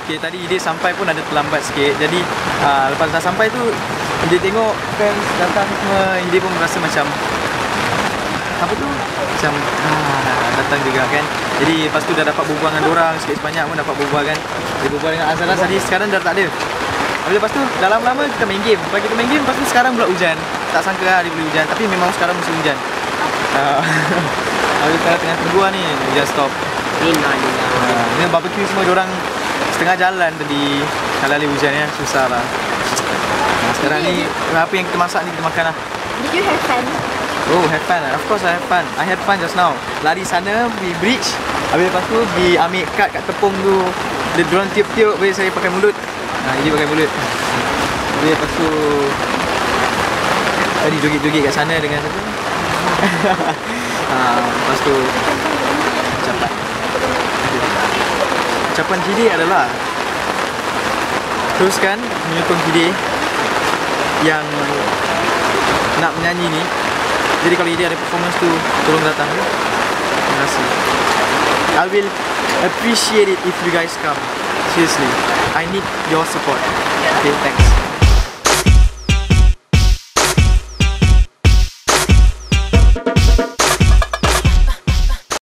Okay, tadi Ide sampai pun ada terlambat sikit. Jadi lepas dah sampai tu, Ide tengok fans datang semua. Ide pun merasa macam apa tu? Macam datang juga kan. Jadi lepas tu dah dapat berbual dengan dorang sikit sebanyak pun dapat berbual kan. Dia berbual dengan Azharas tadi, sekarang dah tak ada. Habis lepas tu dah lama-lama kita main game. Lepas kita main game, lepas tu sekarang pula hujan. Tak sangka lah dia boleh hujan. Tapi memang sekarang musim hujan. Habis sekarang tengah tunggu ni, hujan stop. Ni barbecue semua diorang setengah jalan tadi. Kalau ada hujan ya, susah lah. Sekarang ni apa yang kita masak ni kita makan lah. Did you have fun? Oh, have fun lah. Of course I have fun. I had fun just now. Lari sana, pergi bridge. Habis lepas tu pergi ambil kad kat tepung tu. Dia diorang tiup-tiup, habis saya pakai mulut. Dia pakai mulut. Habis lepas tu tadi joget-joget kat sana dengan siapa? Lepas tu ucapan. Ucapan Kide adalah teruskan menyokong Kide yang nak menyanyi ni. Jadi kalau Ide ada performance tu, tolong datang ya. Terima kasih. I will appreciate it if you guys come. Seriously, I need your support. Okay, thanks.